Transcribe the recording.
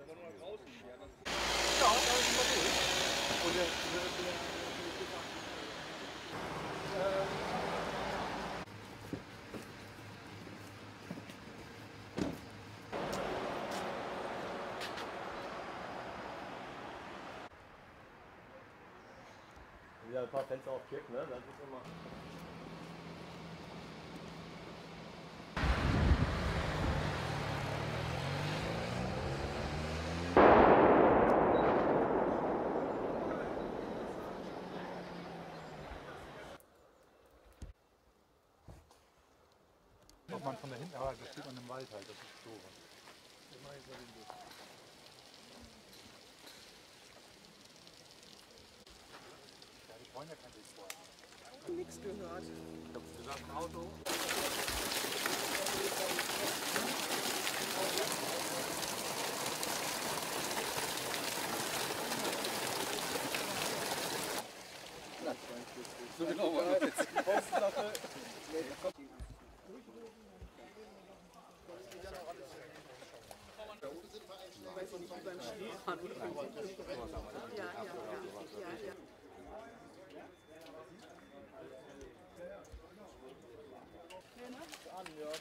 Wieder ein paar Fenster auf Kipp, ne? Das ist immer. Ob man von da hinten, aber das steht man im Wald halt, das ist so. Ja, die Freunde kann sich vorher. Nichts gehört. Du sagst ein Auto. So genau war das jetzt. Die Postsache. Weiß ich nicht, wie beim Skifahren oder ja. An, ja.